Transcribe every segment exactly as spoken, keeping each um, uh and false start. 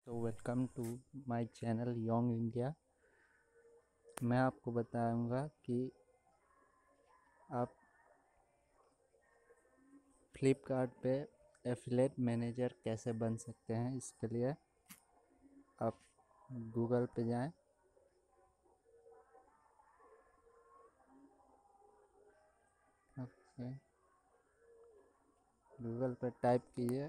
तो welcome to my channel young India. मैं आपको बताऊंगा कि आप फ्लिपकार्ट पे एफिलिएट मैनेजर कैसे बन सकते हैं। इसके लिए आप गूगल पे जाएं, ओके गूगल पे टाइप कीजिए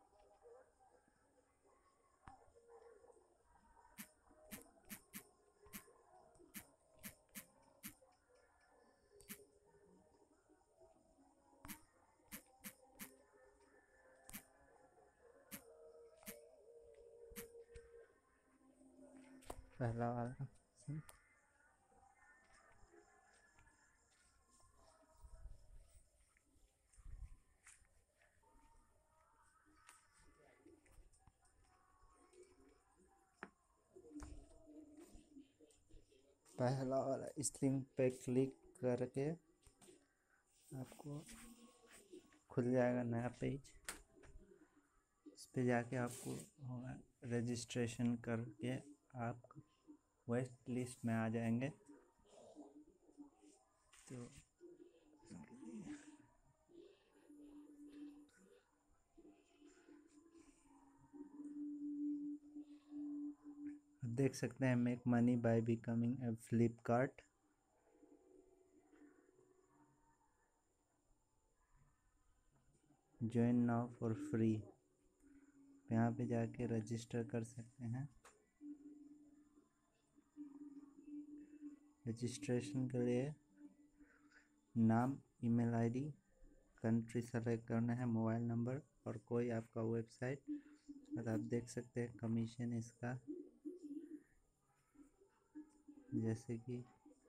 पहला वाला। पहला वाला इस लिंक पे क्लिक करके आपको खुल जाएगा नया पेज। इस पे जाके आपको रजिस्ट्रेशन करके आप वेट लिस्ट में आ जाएंगे। तो देख सकते हैं make money by becoming a Flipkart. Join now for free, यहाँ पे जाके रजिस्टर कर सकते हैं। रजिस्ट्रेशन के लिए नाम, ईमेल आईडी, कंट्री सेलेक्ट करना है, मोबाइल नंबर और कोई आपका वेबसाइट। और आप देख सकते हैं कमीशन इसका, जैसे कि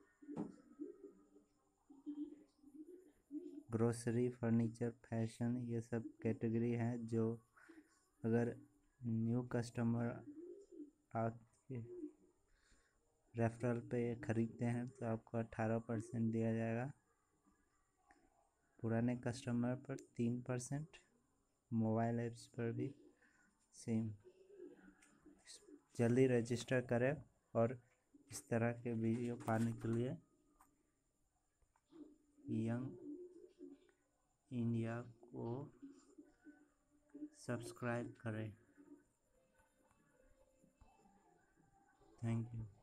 ग्रोसरी, फर्नीचर, फैशन, ये सब कैटेगरी हैं। जो अगर न्यू कस्टमर आपके रेफरल पे खरीदते हैं तो आपको अठारह परसेंट दिया जाएगा, पुराने कस्टमर पर तीन परसेंट, मोबाइल ऐप्स पर भी सेम। जल्दी रजिस्टर करें और इस तरह के वीडियो पाने के लिए यंग इंडिया को सब्सक्राइब करें। Thank you.